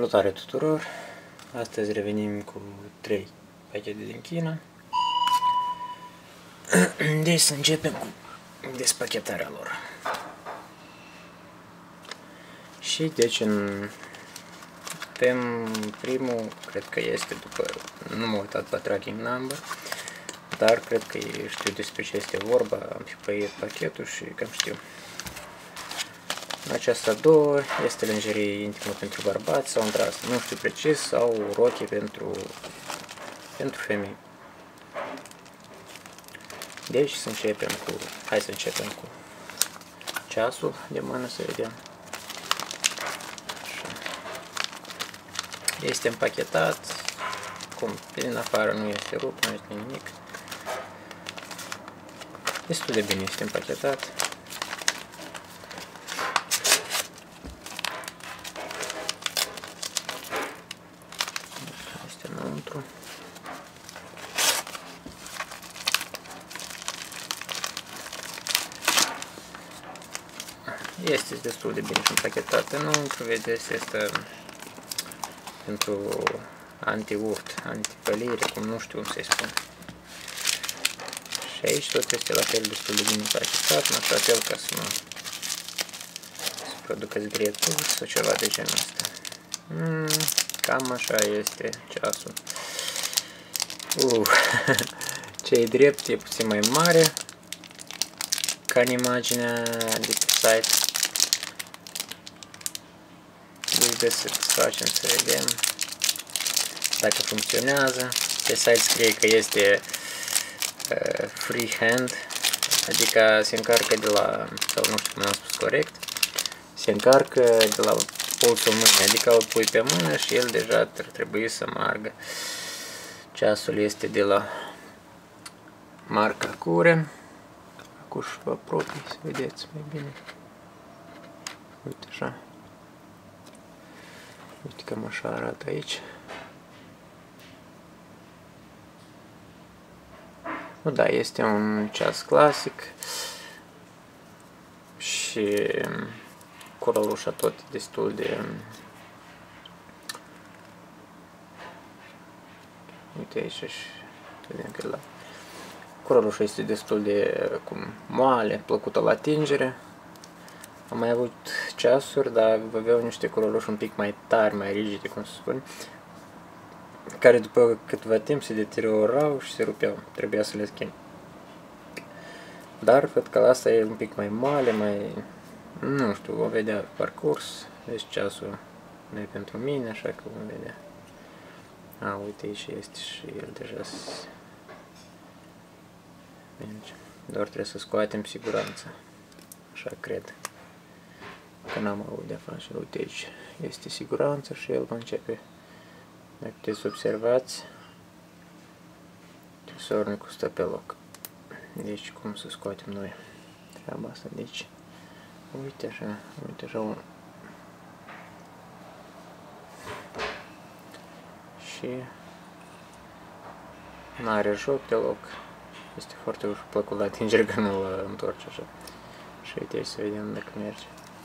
Salutare tuturor! Astăzi revenim cu 3 pachete din China. Deci să începem cu despachetarea lor. Și deci pe primul, cred că este după, nu m-am uitat pe tracking number, dar cred că știu despre ce este vorba, am pipăit pachetul și cam știu. Aceasta a doua este lingerie intimă pentru bărbați sau într-asta, nu știu precis, sau rochii pentru femei. Deci să începem cu, hai să începem cu ceasul de mână să vedem. Așa. Este împachetat, cum din afară nu este rupt, nu este nimic. Destul de bine este împachetat. Este înăuntru. Este destul de bine împachetat înăuntru, vedeți, este pentru anti-urt, anti-pălire, cum nu știu cum să-i spun. Și aici tot este la fel destul de bine împachetat, în așa fel ca să nu se producă zgrieturi sau ceva de genul ăsta. Cam așa este ceasul. Ce-i drept e puțin mai mare ca în imaginea de pe site. Deci să facem să vedem dacă funcționează. Pe site scrie că este freehand, adică se încarcă de la, sau nu știu cum am spus corect, se încarcă de la polsul mâinii, adică îl pui pe mână și el deja ar trebui să meargă. Ceasul este de la marca Cure. Acum și vă apropii să vedeți mai bine. Uite așa. Uite cam așa arată aici. Nu, da, este un ceas clasic și corălușa tot destul de... Uite aici și vedem că la corălușa este destul de moale, plăcută la atingere. Am mai avut ceasuri, dar aveau niște corăluși un pic mai tari, mai rigide, cum se spune, care după câteva timp se deteriorau și se rupeau. Trebuia să le schimb. Dar văd că la asta e un pic mai moale, mai... nu știu, vom vedea pe parcurs. Deci ceasul nu e pentru mine, așa că vom vedea. Uite, aici este și el deja. Doar trebuie să scoatem siguranța. Așa cred. Că n-am avut de-a face. Uite aici este siguranța și el va începe. Dacă puteți să observați, tresornicul stă pe loc. Deci cum să scoatem noi treaba asta? Deci uite așa un... Și n-are joc deloc. Este foarte ușor, plăcut la atingere că nu-l întorci așa. Și uite aici să vedem dacă merge.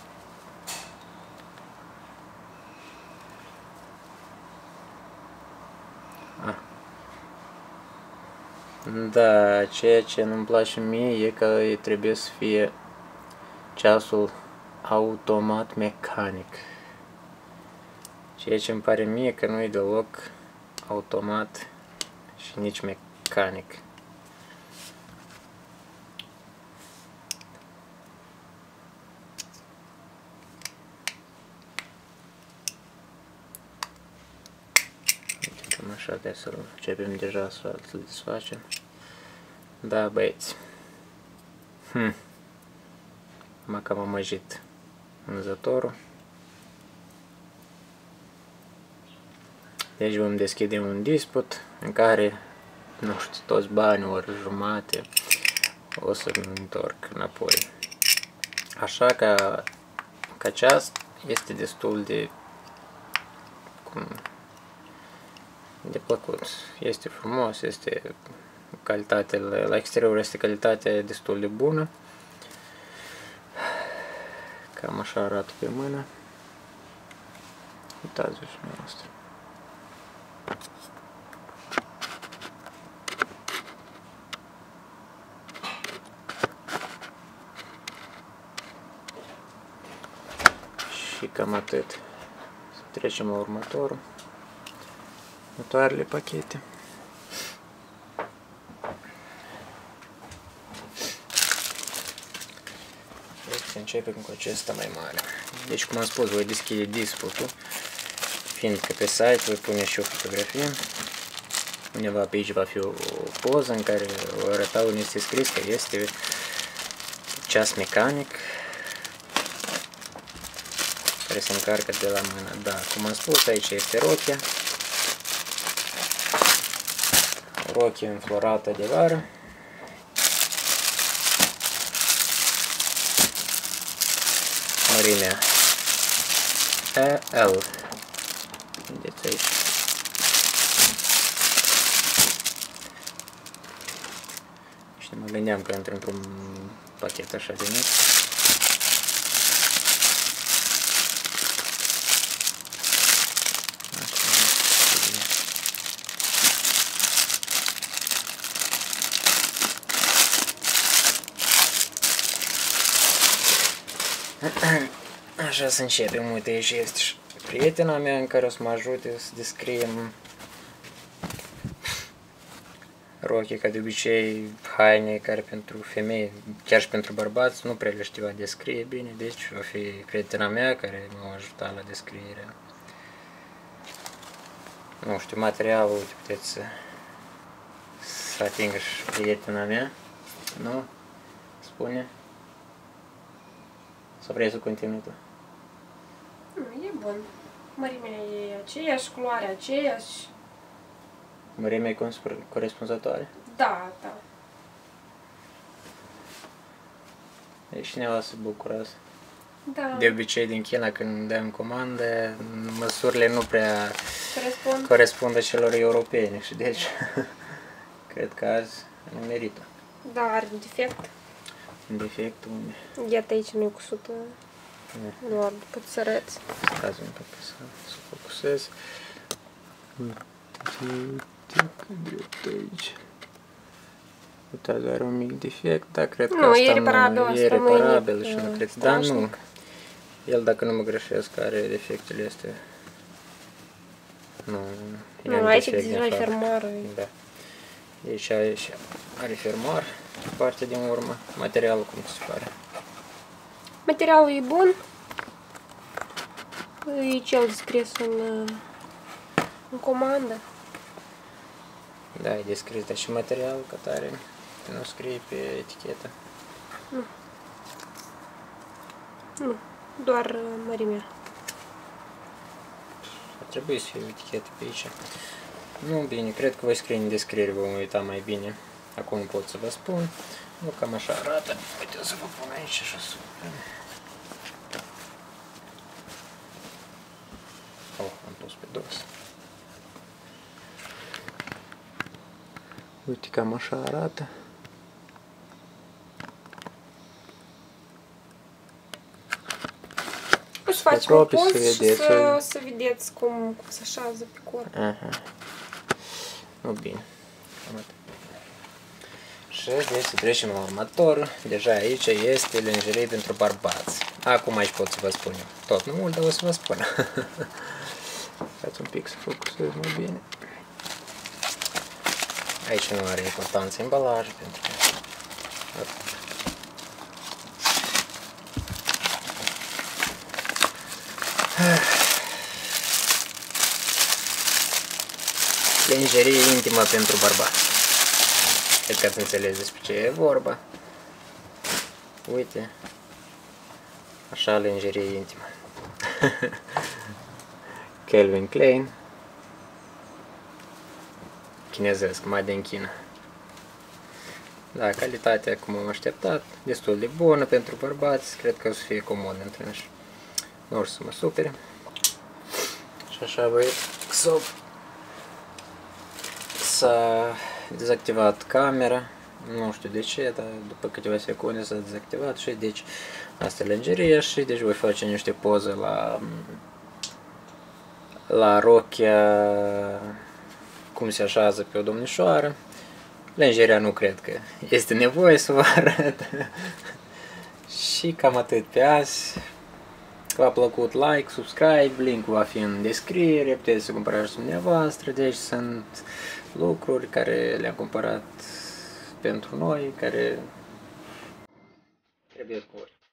Da, ceea ce nu-mi place mie e că trebuie să fie ceasul automat mecanic. Ceea ce îmi pare mie că nu e deloc automat și nici mecanic. Cam așa, trebuie să începem deja să le desfacem. Da, băieți. Am cam amăjit vânzătorul. Deci vom deschide un disput în care, nu știu, toți banii, ori jumate, o să-mi întorc înapoi. Așa că ceas este destul de plăcut. Este frumos, este calitate, la exterior este calitatea destul de bună. Cam așa arată pe mână. Uitați-vă și noastră. Și cam atât. Să trecem la următoarele pachete. Să începem cu acesta mai mare. Deci, cum am spus, voi deschide disputul, fiindcă pe site voi pune și o fotografie. Undeva pe aici va fi o poză în care o arăta unde este scris că este ceas mecanic care se încarcă de la mână. Da, cum am spus, aici este rochia. Rochie înflorată de vară. Mărimea L. Vedeți aici. Și mă gândeam că intră într-un pachet așa de mic. Așa să începem, uite, aici este și prietena mea în care o să mă ajute să descriem rochii, ca de obicei, haine care pentru femei, chiar și pentru bărbați, nu prea le știu a descrie bine, deci va fi prietena mea care m-a ajutat la descrierea. Nu știu, materialul, uite, puteți să atingă și prietena mea, nu? Spune? Sau vrei să continui tu? Nu, e bun. Mărimea e aceeași, culoarea aceeași. Mărimea e corespunzătoare? Da, da. Deci cineva se bucură asta. Da. De obicei din China când dăm comandă, măsurile nu prea corespund celor europene și deci cred că azi ne merită. Da, are defect. Defect unde? Iată aici nu e cusută. Doar după ce să arăți. Stați un pic să focusez. Uite cât aici. Uitați, are un mic defect, dar cred că asta e reparabil, nu e reparabil și nu cred. Dar nu. El, dacă nu mă greșesc, are defectele astea. Nu, aici deja fermoară. Da. Aici are fermoar, partea din urmă. Materialul cum se pare? Materialul e bun. E cel descris în comandă. Da, e descris, dar și materialul ca tare nu scrie pe etichetă. Nu, doar mărimea. Ar trebui să fie o etichetă pe aici. Nu, bine, cred că voi scrie în descriere, vom uita mai bine. Acum nu pot să vă spun. Nu, cam așa arată. Uite, o să vă pun aici așa super. Am pus pe dos. Uite, cam așa arată. O să facem o poză și să vedeți cum se așează pe corp. Aha. Nu, bine. Și deci să trecem la următor. Deja aici este lingerie pentru bărbați. Acum aici pot să vă spun eu. Tot nu mult, dar o să vă spun. Stați un pic să focusez mai bine. Aici nu are importanță embalaj pentru că lingerie intimă pentru bărbați. Cred că ați înțeles despre ce e vorba. Uite. Așa, lingerie intimă. Calvin Klein. Chinezesc, mai din China. Da, calitatea, cum am așteptat, destul de bună pentru bărbați. Cred că o să fie comod între noi. Nu o să mă supere. Și așa, băi, s-a dezactivat camera. Nu știu de ce, dar după câteva secunde s-a dezactivat și deci asta e lingeria și deci voi face niște poze la la rochia cum se așează pe o domnișoară. Lenjeria nu cred că este nevoie să vă arăt. Și cam atât pe azi. V-a plăcut, like, subscribe, linkul va fi în descriere, puteți să cumpărați dumneavoastră, deci sunt lucruri care le-am cumpărat pentru noi, care trebuie cu